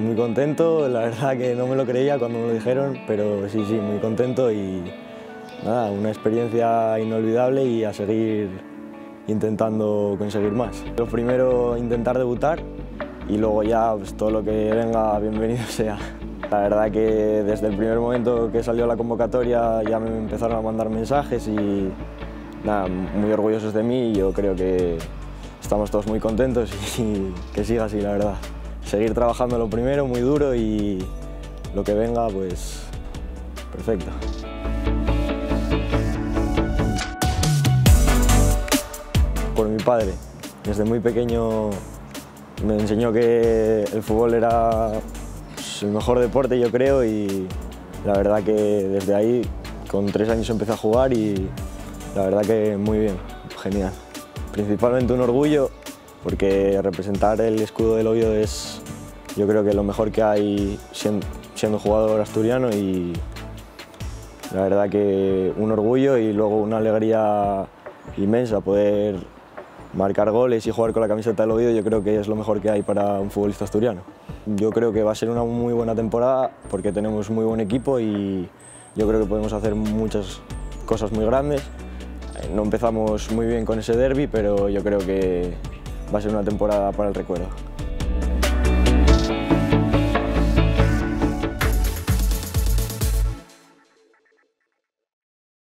muy contento, la verdad que no me lo creía cuando me lo dijeron, pero sí, muy contento y nada, una experiencia inolvidable y a seguir intentando conseguir más. Lo primero, intentar debutar y luego ya pues, todo lo que venga, bienvenido sea. La verdad que desde el primer momento que salió la convocatoria ya me empezaron a mandar mensajes y nada, muy orgullosos de mí y yo creo que estamos todos muy contentos y que siga así, la verdad. Seguir trabajando lo primero, muy duro y lo que venga, pues perfecto. Por mi padre, desde muy pequeño me enseñó que el fútbol era pues, el mejor deporte, yo creo, y la verdad que desde ahí, con 3 años empecé a jugar y la verdad que muy bien, genial. Principalmente un orgullo, porque representar el escudo del Oviedo es, yo creo que lo mejor que hay siendo jugador asturiano y la verdad que un orgullo y luego una alegría inmensa poder marcar goles y jugar con la camiseta del Oviedo, yo creo que es lo mejor que hay para un futbolista asturiano. Yo creo que va a ser una muy buena temporada porque tenemos muy buen equipo y yo creo que podemos hacer muchas cosas muy grandes. No empezamos muy bien con ese derbi, pero yo creo que va a ser una temporada para el recuerdo.